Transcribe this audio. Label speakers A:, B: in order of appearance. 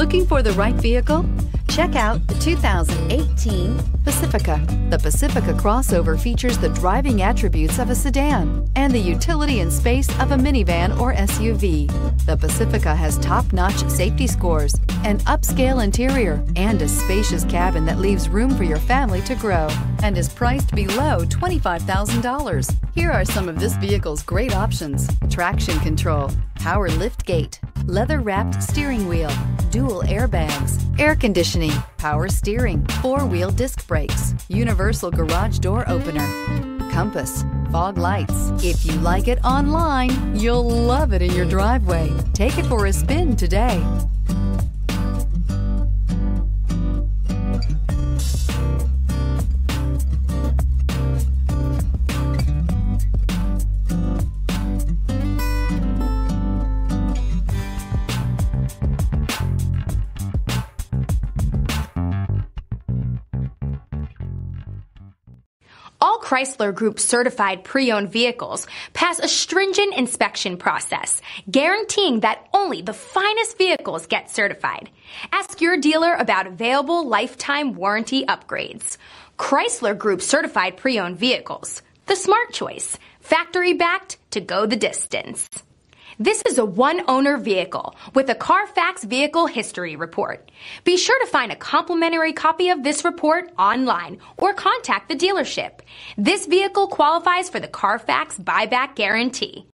A: Looking for the right vehicle? Check out the 2018 Pacifica. The Pacifica crossover features the driving attributes of a sedan and the utility and space of a minivan or SUV. The Pacifica has top-notch safety scores, an upscale interior, and a spacious cabin that leaves room for your family to grow, and is priced below $25,000. Here are some of this vehicle's great options: traction control, power liftgate, leather-wrapped steering wheel, dual airbags, air conditioning, power steering, four-wheel disc brakes, universal garage door opener, compass, fog lights. If you like it online, you'll love it in your driveway. Take it for a spin today.
B: All Chrysler Group certified pre-owned vehicles pass a stringent inspection process, guaranteeing that only the finest vehicles get certified. Ask your dealer about available lifetime warranty upgrades. Chrysler Group certified pre-owned vehicles, the smart choice, factory-backed to go the distance. This is a one-owner vehicle with a Carfax Vehicle History Report. Be sure to find a complimentary copy of this report online or contact the dealership. This vehicle qualifies for the Carfax Buyback Guarantee.